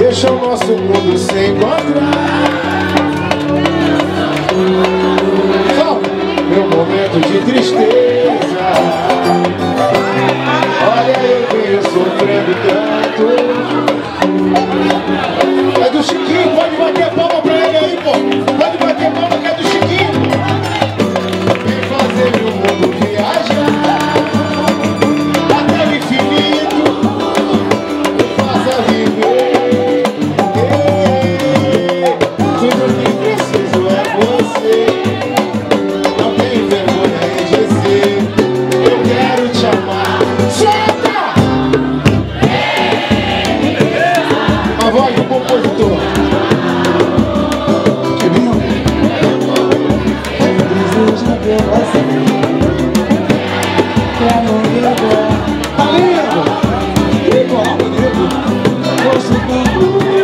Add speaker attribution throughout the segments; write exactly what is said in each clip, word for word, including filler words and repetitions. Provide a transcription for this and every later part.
Speaker 1: deixa o nosso mundo se encontrar. Só meu momento de tristeza. Olha, eu venho sofrendo tanto. É do Chiquinho, pode bater palma pra ele aí, pô. Pode bater palma que é do Chiquinho. Vem fazer meu mundo viajar até o infinito, faça viver. Tudo que preciso é você. Não tenho vergonha em dizer, eu quero te amar. Solta! A voz do compositor. Que lindo! Desejo de você. Quero ligar. Tá lindo! Igual bonito. Gosto tanto.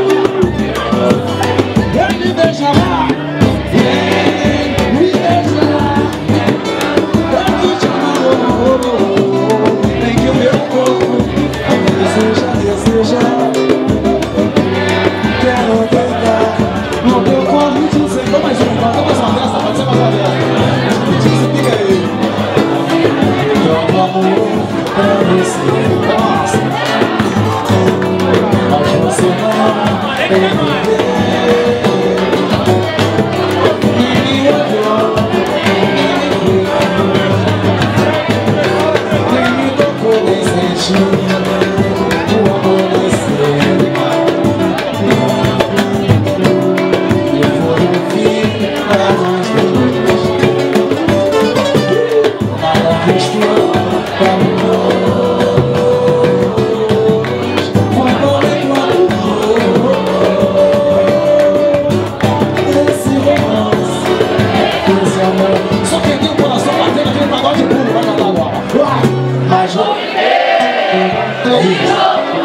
Speaker 1: Vem me deixar lá. Vem me deixar lá. Tanto te amor. Tem que o meu corpo deseja, deseja. Quero tentar no meu corpo te dizer. Toma mais uma, toma mais uma dessa, pode ser mais uma dessa. Diz, pica aí. Então amor pra você. Nossa. Mas você não tem ninguém. Nem me olhou, nem me tocou, nem sentiu o amor nascer. E foi o fim pra nós dois. Nada restou pra nós. Foi bom enquanto durou esse romance, esse amor. Só quem tem o coração batendo aquele pagode puro vai cantar agora. Vai! Mas não é isso.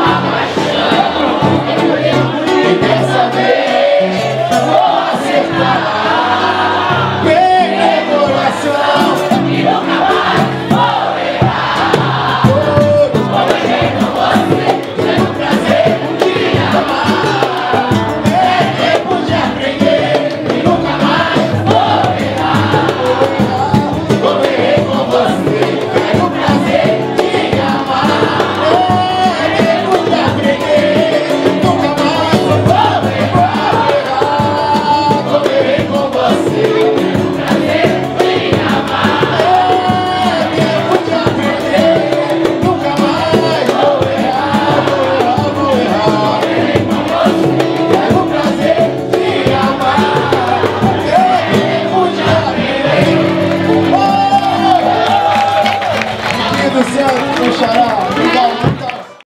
Speaker 1: E dessa vez vou acertar. Peguei coração e nunca mais vou errar. Hoje com você, tenho o prazer de amar. É tempo de aprender e nunca mais vou errar. Correrei com você, tenho o prazer de amar. É tempo de aprender, nunca mais vou errar. Correrei com você, tenho o prazer de amar. É tempo de aprender, nunca mais vou errar. Vou errar, tenho o prazer de amar. É tempo de aprender. Oh! Menino do céu, meu xará.